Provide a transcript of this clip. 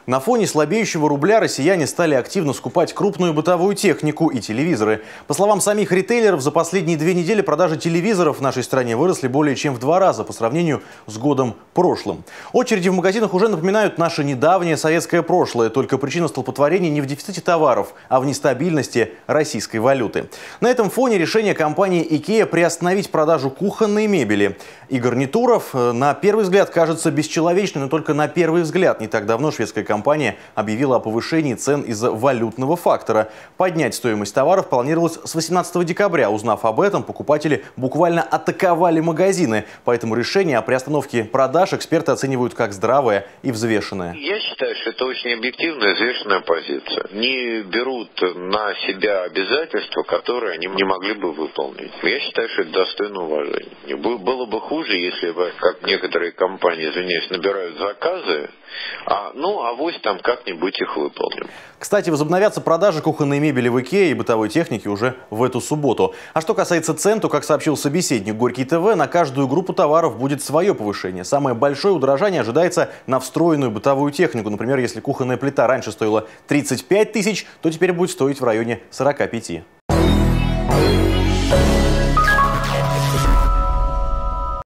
На фоне слабеющего рубля россияне стали активно скупать крупную бытовую технику и телевизоры. По словам самих ритейлеров, за последние 2 недели продажи телевизоров в нашей стране выросли более чем в 2 раза по сравнению с годом прошлым. Очереди в магазинах уже напоминают наше недавнее советское прошлое, только причина столпотворения не в дефиците товаров, а в нестабильности российской валюты. На этом фоне решение компании IKEA приостановить продажу кухонной мебели и гарнитуров на первый взгляд кажется бесчеловечным, но только на первый взгляд. Не так давно шведская компания объявила о повышении цен из-за валютного фактора. Поднять стоимость товаров планировалось с 18 декабря. Узнав об этом, покупатели буквально атаковали магазины. Поэтому решение о приостановке продаж эксперты оценивают как здравое и взвешенное. Я считаю, что это очень объективная, взвешенная позиция. Не берут на себя обязательства, которые они не могли бы выполнить. Я считаю, что это достойно уважения. Было бы хуже, если бы, как некоторые компании, извиняюсь, набирают заказы, авось там как-нибудь их выполним. Кстати, возобновятся продажи кухонной мебели в IKEA и бытовой техники уже в эту субботу. А что касается цен, то, как сообщил собеседник Горький ТВ, на каждую группу товаров будет свое повышение. Самое большое удорожание ожидается на встроенную бытовую технику. Например, если кухонная плита раньше стоила 35 тысяч, то теперь будет стоить в районе 45.